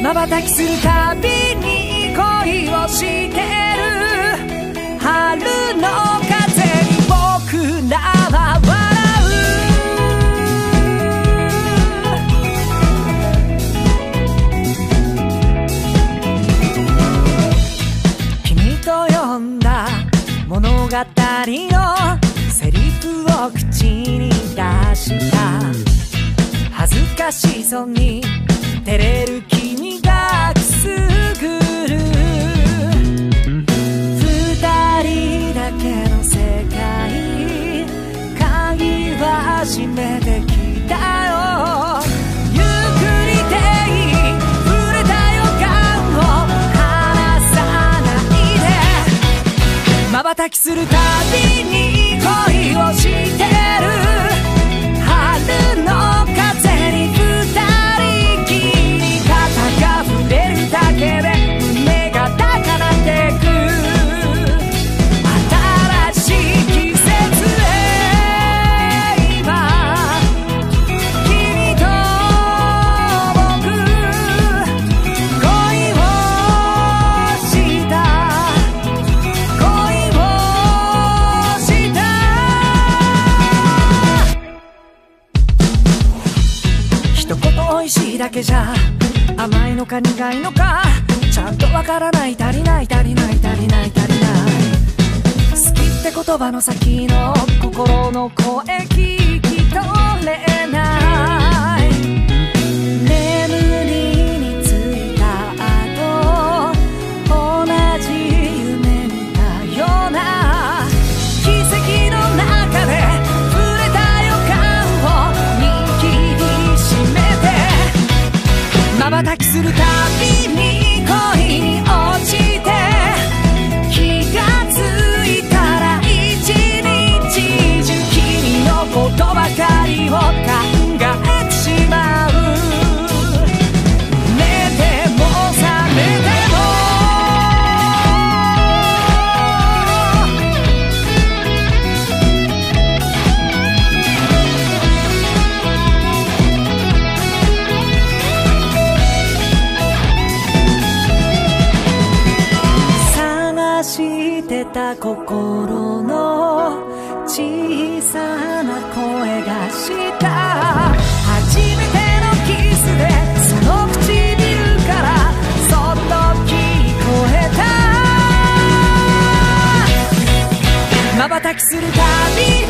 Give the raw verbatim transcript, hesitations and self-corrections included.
瞬きするたびに恋をしてる春の風に僕らは笑う。君と読んだ物語のセリフを口に出した恥ずかしそうに照れる君がくすぐる二人だけの世界鍵は閉めてきたよ。ゆっくりでいい触れた予感を離さないで瞬きするたびに恋をしてる春の風に二人きり肩が触れるだけで胸が高鳴ってく新しい季節へ今君と僕恋をした恋をした一言おいしいだけじゃ甘いのか苦いのかちゃんとわからない足りない足りない足りない足りない好きって言葉の先の心の声聞き取れない眠りについた後同じ夢見たような奇跡の中で触れた予感を握りしめて瞬きするたびに恋に落ちて気がついたら一日中君のことばかりを考えてしまう寝ても覚めても探してた心の小さな声がした初めてのキスでその唇からそっと聞こえた瞬きするたび